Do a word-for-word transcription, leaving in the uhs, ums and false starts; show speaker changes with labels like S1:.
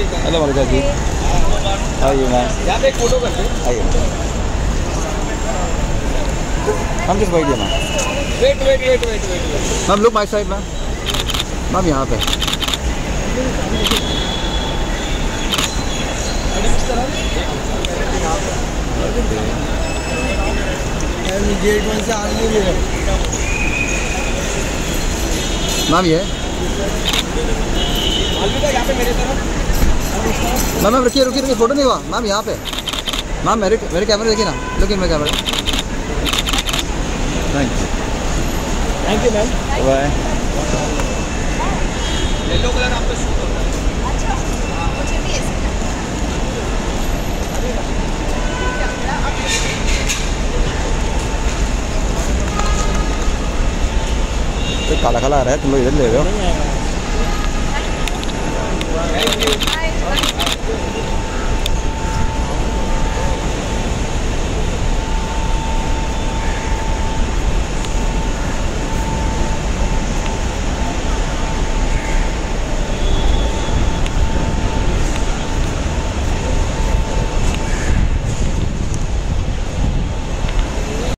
S1: Hello मलिका जी, आइए ma'am, यहाँ पे एक फोटो करते हैं, आइए हम किस बैठिए ma'am, wait wait wait wait wait ma'am, look my side ma'am, ma'am यहाँ पे गेट वन से आने नहीं मैम, ये यहाँ पे मेरे तरफ मैम, मैम रुकिए रुकिए रुकिए, फोटो नहीं हुआ मैम, यहाँ पे मैम, मेरे मेरे कैमरे देखिए ना, लेकिन मेरे कैमरे, thank you thank you ma'am, bye. Yellow colour आप पे सूट होता है। अच्छा, मुझे भी ऐसे काला काला आ रहा है, तुम लोग इधर ले रहे हो।